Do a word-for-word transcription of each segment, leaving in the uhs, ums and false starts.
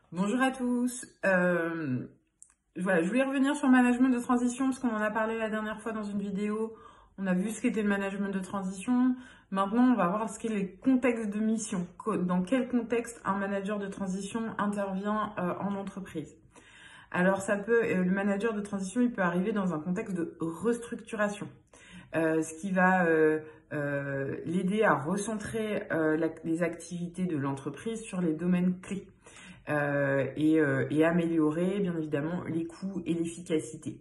Bonjour à tous. Euh, voilà, je voulais revenir sur le management de transition parce qu'on en a parlé la dernière fois dans une vidéo. On a vu ce qu'était le management de transition. Maintenant, on va voir ce qu'est les contextes de mission. Dans quel contexte un manager de transition intervient euh, en entreprise. Alors, ça peut, euh, le manager de transition, il peut arriver dans un contexte de restructuration, euh, ce qui va euh, euh, l'aider à recentrer euh, la, les activités de l'entreprise sur les domaines clés. Euh, et, euh, et améliorer bien évidemment les coûts et l'efficacité.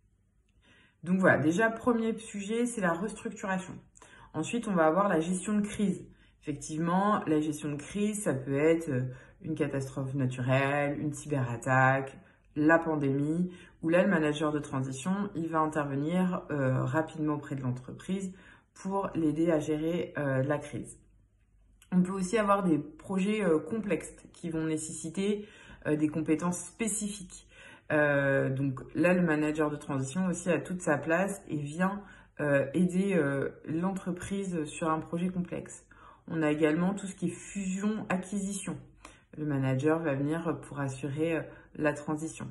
Donc voilà, déjà premier sujet, c'est la restructuration. Ensuite, on va avoir la gestion de crise. Effectivement, la gestion de crise, ça peut être une catastrophe naturelle, une cyberattaque, la pandémie, où là, le manager de transition, il va intervenir euh, rapidement auprès de l'entreprise pour l'aider à gérer euh, la crise. On peut aussi avoir des projets euh, complexes qui vont nécessiter euh, des compétences spécifiques. Euh, donc là, le manager de transition aussi a toute sa place et vient euh, aider euh, l'entreprise sur un projet complexe. On a également tout ce qui est fusion-acquisition. Le manager va venir pour assurer euh, la transition.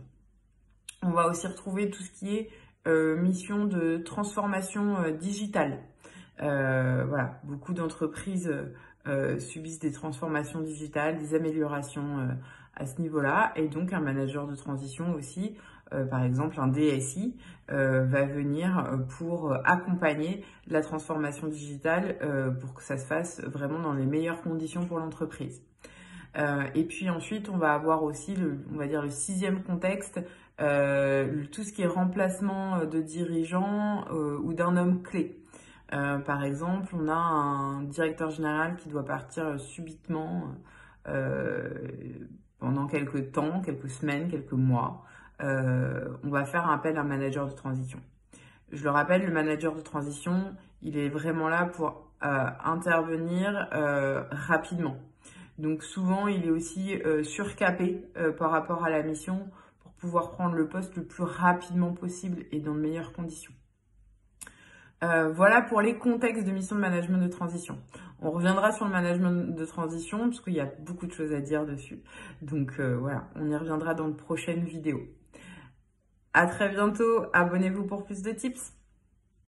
On va aussi retrouver tout ce qui est euh, mission de transformation euh, digitale. Euh, voilà, beaucoup d'entreprises euh, subissent des transformations digitales, des améliorations euh, à ce niveau-là. Et donc, un manager de transition aussi, euh, par exemple un D S I, euh, va venir pour accompagner la transformation digitale euh, pour que ça se fasse vraiment dans les meilleures conditions pour l'entreprise. Euh, et puis ensuite, on va avoir aussi, le, on va dire, le sixième contexte, euh, tout ce qui est remplacement de dirigeants euh, ou d'un homme clé. Euh, par exemple, on a un directeur général qui doit partir subitement euh, pendant quelques temps, quelques semaines, quelques mois. Euh, on va faire appel à un manager de transition. Je le rappelle, le manager de transition, il est vraiment là pour euh, intervenir euh, rapidement. Donc souvent, il est aussi euh, surcapé euh, par rapport à la mission pour pouvoir prendre le poste le plus rapidement possible et dans de meilleures conditions. Euh, voilà pour les contextes de mission de management de transition. On reviendra sur le management de transition parce qu'il y a beaucoup de choses à dire dessus. Donc euh, voilà, on y reviendra dans de prochaines vidéos. À très bientôt, abonnez-vous pour plus de tips.